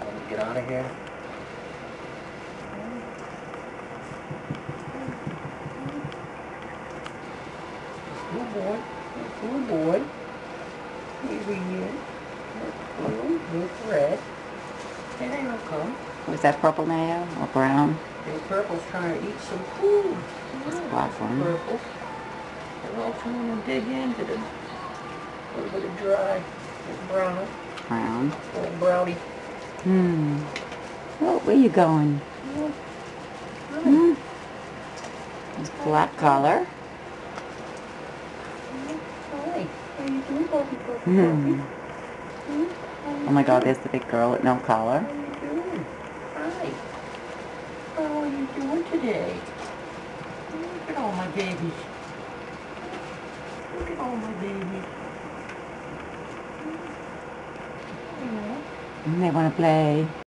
Let me get out of here. Good boy. Good boy. Here he is. Look blue. Look red. And then he'll come. Was that purple mayo or brown? And purple's trying to eat some food. This black one. Purple. They're all trying to dig into the little bit of dry brown. Brown. Little brownie. Oh, where you going? Yeah. This black collar. Hi. How you doing, Puppy? Puppy? Oh my God, there's the big girl with no collar. How you doing? Hi. How are you doing today? Look at all my babies. Look at all my babies. They want to play.